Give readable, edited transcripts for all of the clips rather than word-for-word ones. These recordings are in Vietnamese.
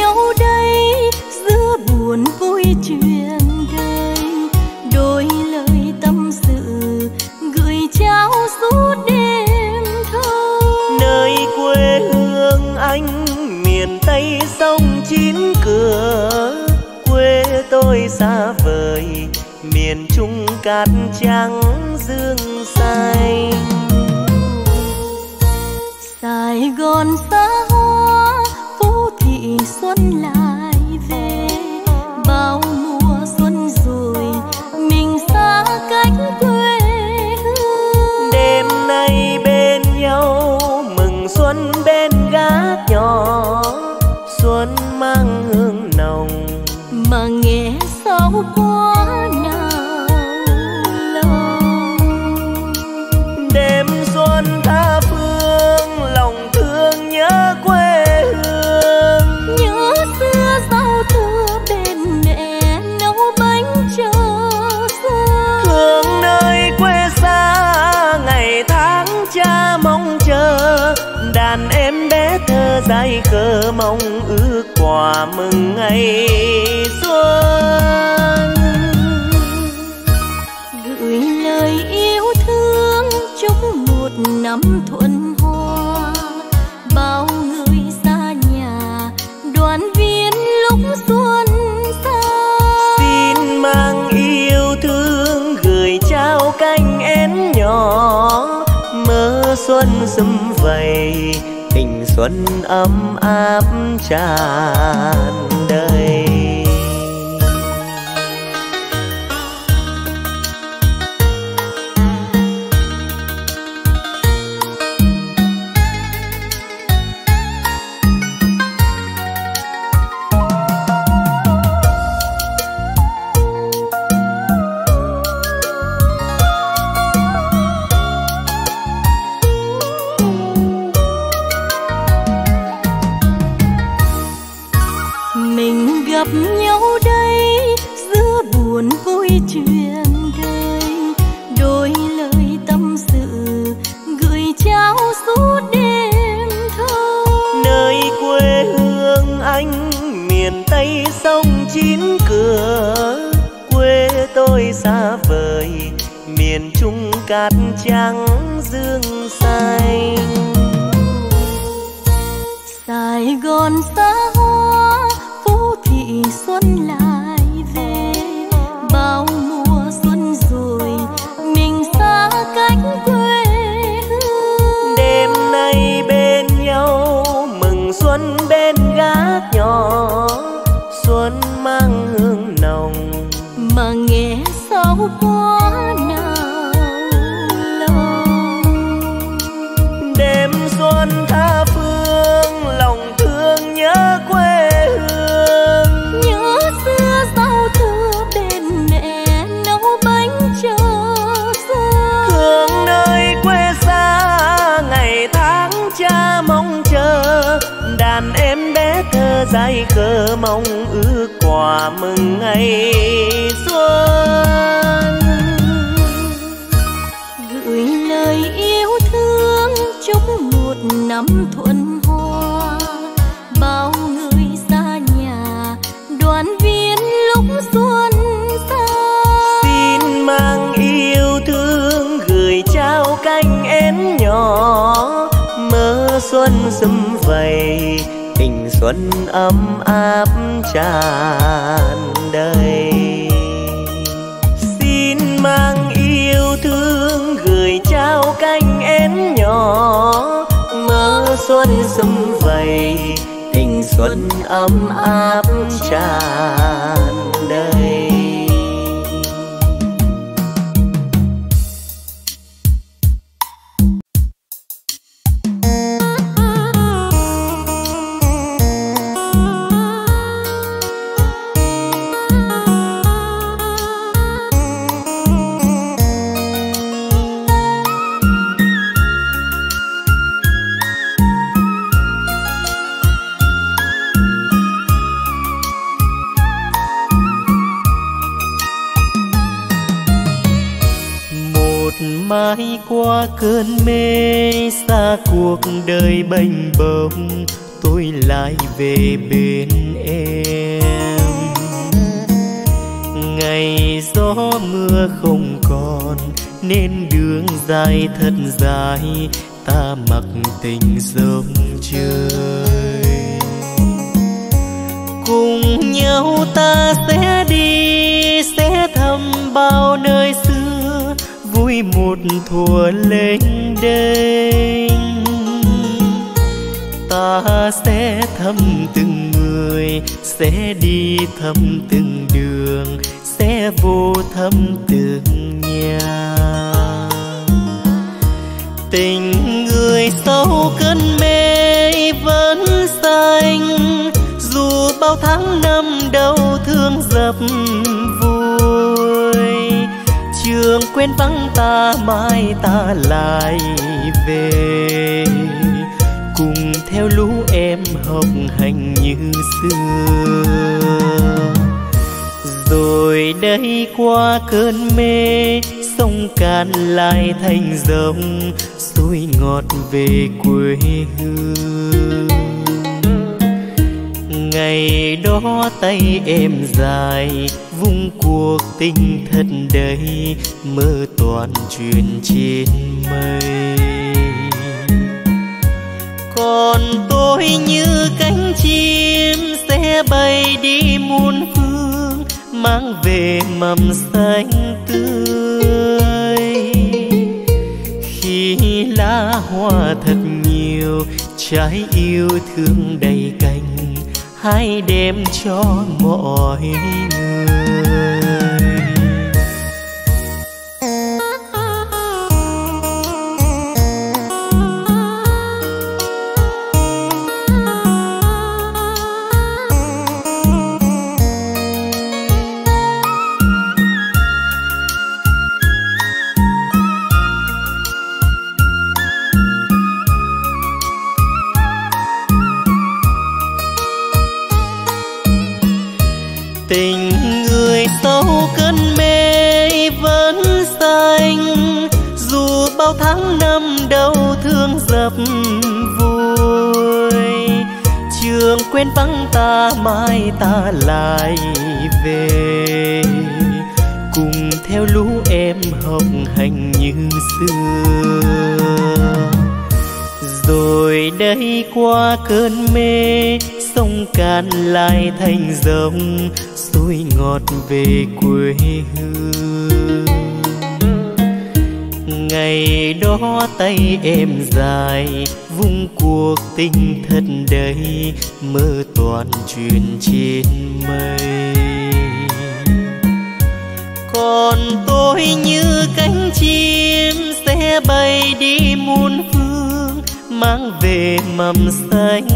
nhau đây giữa buồn vui chuyện đời, đôi lời tâm sự gửi trao suốt đêm thâu. Nơi quê hương anh miền Tây sông chín cửa, quê tôi xa vời miền Trung cát trắng dương xanh. Sài Gòn xa hoa phố thị xuân lại về, bao mùa xuân rồi mình xa cách quê hương. Đêm nay bên nhau mừng xuân bên gác nhỏ, xuân mang hương nồng mà nghe sao quá nào lòng. đêm xuân tha phương lòng thương nhớ quê hương, nhớ xưa rau thưa bên mẹ nấu bánh chờ xuân. thương nơi quê xa ngày tháng cha mong chờ, đàn em bé thơ dại khờ mong ước quà mừng ngày xuân. Gửi lời yêu thương chúc một năm thuận hoa, bao người xa nhà đoàn viên lúc xuân xa. Xin mang yêu thương gửi trao cánh én nhỏ, mơ xuân sum vầy tình xuân ấm áp tràn đầy. Gặp nhau đây giữa buồn vui chuyện đời, đôi lời tâm sự gửi trao suốt đêm thâu. Nơi quê hương anh miền Tây sông chín cửa, quê tôi xa vời miền Trung cát trắng dương xanh. Sài Gòn xa hoa phố thị xuân lại về, bao mùa xuân rồi mình xa cách quê hương. Đêm nay bên nhau mừng xuân bên gác nhỏ, xuân mang hương nồng mà nghe sao quá nào lòng. đêm xuân tha phương lòng thương nhớ quê hương, nhớ xưa rau thưa bên mẹ nấu bánh chờ xuân. thương nơi quê xa ngày tháng cha mong chờ, đàn em bé thơ dại khờ mong ước quà mừng ngày xuân. Gửi lời yêu thương chúc một năm thuận hoa, bao người xa nhà đoàn viên lúc xuân xa. Xin mang yêu thương gửi trao cánh én nhỏ, mơ xuân sum vầy tình xuân ấm áp tràn đầy. Xin mang yêu thương gửi trao cánh én nhỏ, mơ xuân sum vầy tình xuân ấm áp tràn đầy. Mãi qua cơn mê xa cuộc đời bênh bồng, tôi lại về bên em. Ngày gió mưa không còn nên đường dài thật dài, ta mặc tình dòng trời. Cùng nhau ta sẽ đi, sẽ thăm bao nơi xưa, vui một thuở lênh đênh. Ta sẽ thăm từng người, sẽ đi thăm từng đường, sẽ vô thăm từng nhà. Tình người sau cơn mê vẫn xanh, dù bao tháng năm đau thương dập vùi. Trường quên vắng ta mai ta lại về, cùng theo lũ em học hành như xưa. Rồi đây qua cơn mê, sông Cạn lại thành dòng, suối ngọt về quê hương. Ngày đó tay em dài, vung cuộc tình thật đầy, mơ toàn chuyện trên mây. Còn tôi như cánh chim sẽ bay đi muôn phương, mang về mầm xanh tươi. Khi lá hoa thật nhiều, trái yêu thương đầy cành, hãy đem cho mọi người. Tình người sau cơn mê vẫn xanh, dù bao tháng năm đau thương dập vùi. Trường quên vắng ta mai ta lại về, cùng theo lũ em học hành như xưa. Rồi đây qua cơn mê, sông Cạn lại thành dòng, suối ngọt về quê hương. Ngày đó tay em dài, vung cuộc tình thật đầy, mơ toàn chuyện trên mây. Còn tôi như cánh chim sẽ bay đi muôn phương, mang về mầm xanh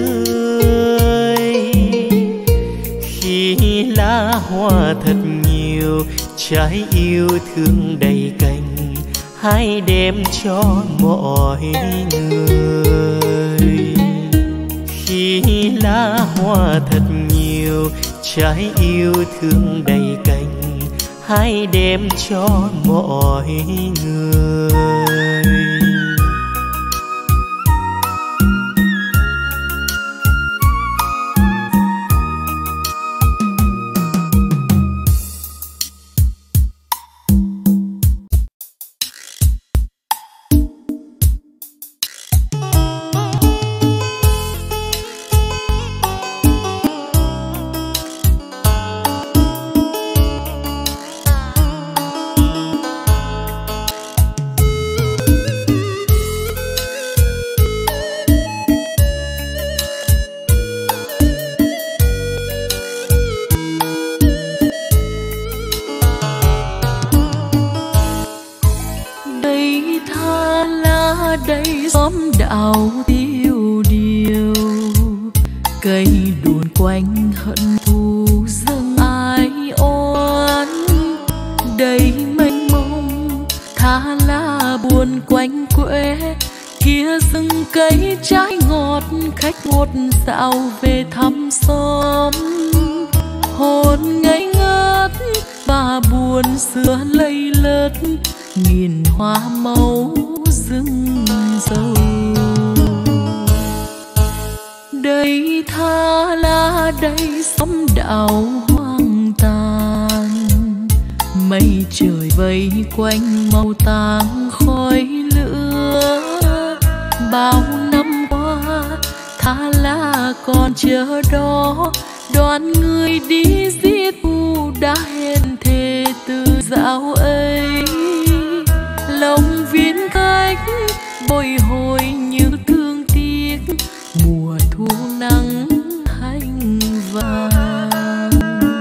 tươi. Khi lá hoa thật nhiều, trái yêu thương đầy cành, hãy đem cho mọi người. Khi lá hoa thật nhiều, trái yêu thương đầy cành, hãy đem cho mọi người. đây xóm đạo tiêu điều, cây đùn quanh hận thù dâng ai oán. Đầy mênh mông tha lá buồn quanh quê, kia rừng cây trái ngọt khách một dạo về thăm xóm. Hồn ngây ngất và buồn xưa lây lất, nghìn hoa màu rừng dâu. Đây tha lá đây sóng đảo hoang tàn, mây trời vây quanh màu tang khói lửa. Bao năm qua tha lá còn chờ đó, đoàn người đi giết u đã hẹn thề từ dạo ấy. Lòng viên khách bồi hồi như thương tiếc, mùa thu nắng hành vàng.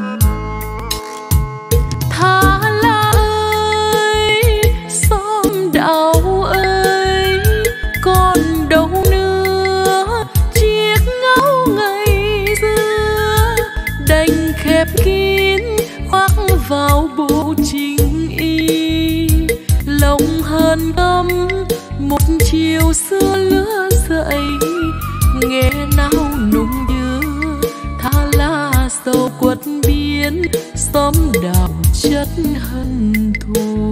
Tha lá ơi, xóm đạo ơi, còn đâu nữa chiếc ngáo ngày xưa, đành khép kín khoác vào bộ chính y. Lòng hờn gấm một chiều xưa lứa dậy, nghe nao nung nhớ tha lá sầu quất biến, xóm đạo chất hận thù.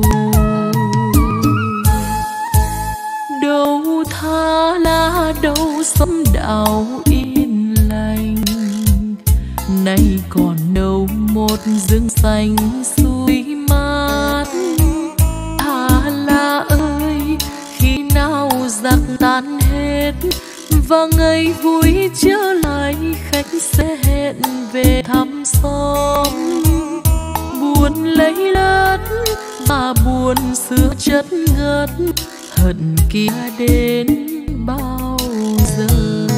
Đâu tha lá đâu xóm đạo yên lành, nay còn đâu một rừng xanh suối mát. Tha lá ơi, khi nào giặc tan hết và ngày vui trở lại, khách sẽ hẹn về thăm xóm. Buồn lấy lất và buồn xưa chất ngất, hận kia đến bao giờ.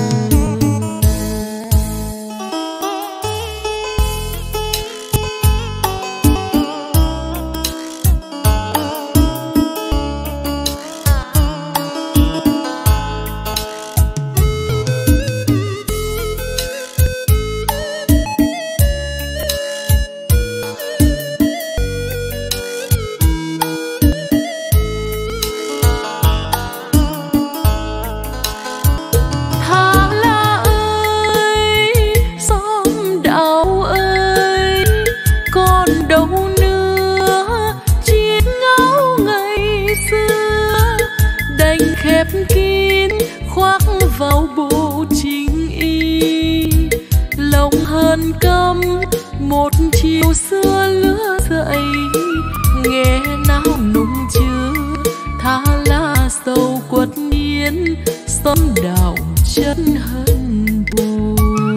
Vào bộ chính y, lòng hờn căm một chiều xưa lứa dậy, nghe nao nung chứa tha lá sầu quất biến, xóm đạo chất hận thù.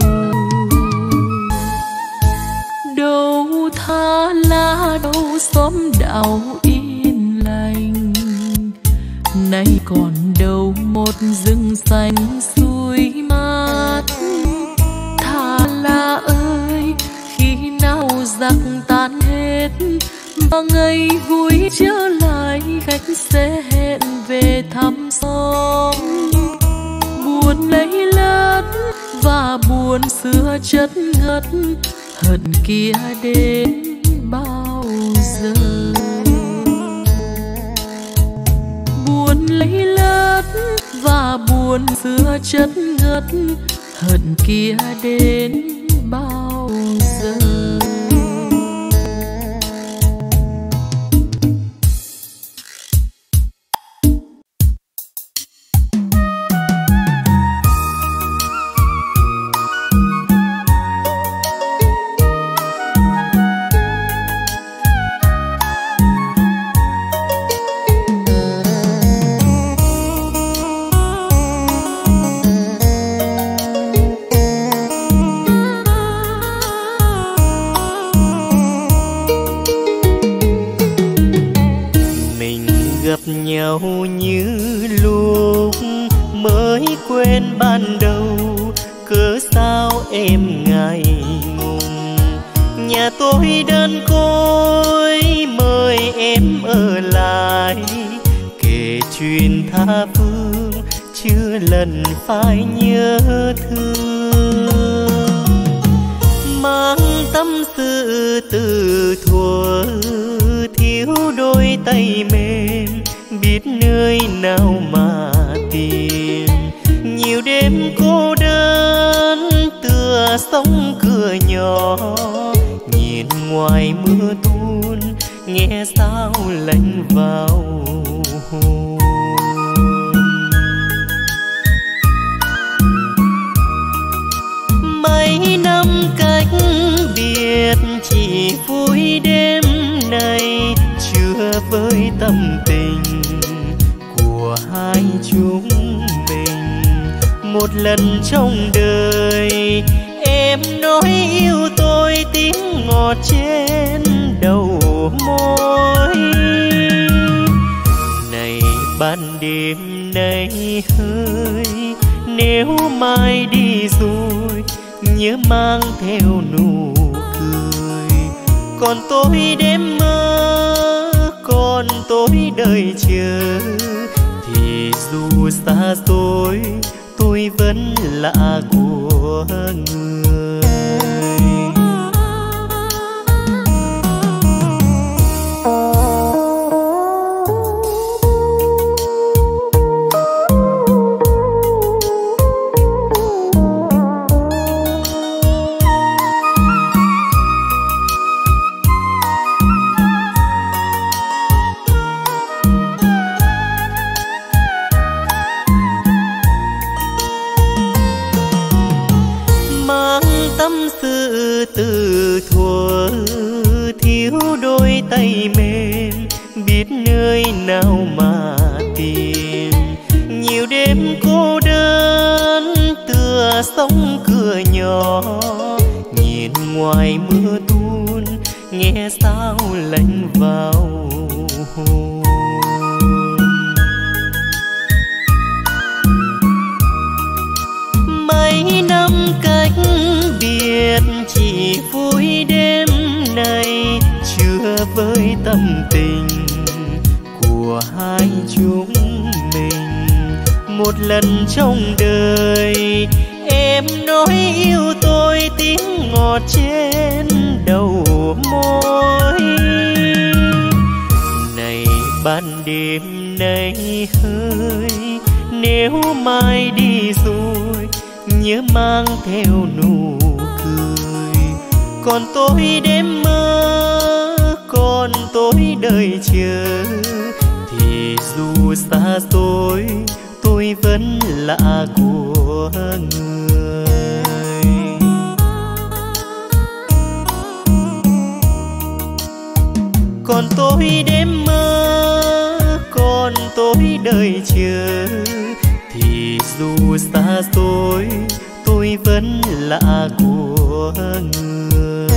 Đâu tha lá đâu xóm đạo yên lành, nay còn đâu một rừng xanh suối mát. Tha lá ơi, khi nào giặc tan hết và ngày vui trở lại, khách sẽ hẹn về thăm xóm. Buồn lấy lất và buồn xưa chất ngất, hận kia đến bao giờ. Buồn lấy lất và buồn xưa chất ngất, hận kia đến bao giờ. Nhau như lúc mới quen ban đầu, cớ sao em ngại ngùng. Nhà tôi đơn côi mời em ở lại, kể chuyện tha phương chưa lần phải nhớ thương. Mang tâm sự từ thuở thiếu đôi tay mềm, biết nơi nào mà tìm. Nhiều đêm cô đơn tựa sông cửa nhỏ, nhìn ngoài mưa tuôn nghe sao lạnh vào hồn. tâm tình của hai chúng mình. Một lần trong đời em nói yêu tôi tiếng ngọt trên đầu môi. Này ban đêm nay hơi, nếu mai đi rồi nhớ mang theo nụ cười. Còn tôi đêm mơ, còn tôi đợi chờ, thì dù xa xôi tôi vẫn là của người. Từ thuở thiếu đôi tay mềm, biết nơi nào mà tìm. Nhiều đêm cô đơn tựa sông cửa nhỏ, nhìn ngoài mưa tuôn nghe sao lạnh vào hồn. Mấy năm cách biệt chỉ vui đêm nay, chưa với tâm tình của hai chúng mình. Một lần trong đời em nói yêu tôi tiếng ngọt trên đầu môi. Này ban đêm nay hơi, nếu mai đi rồi nhớ mang theo nụ cười. Còn tôi đêm mơ, còn tôi đợi chờ, thì dù xa xôi tôi vẫn là của người. Còn tôi đêm mơ, còn tôi đợi chờ, thì dù xa xôi tôi vẫn là của người.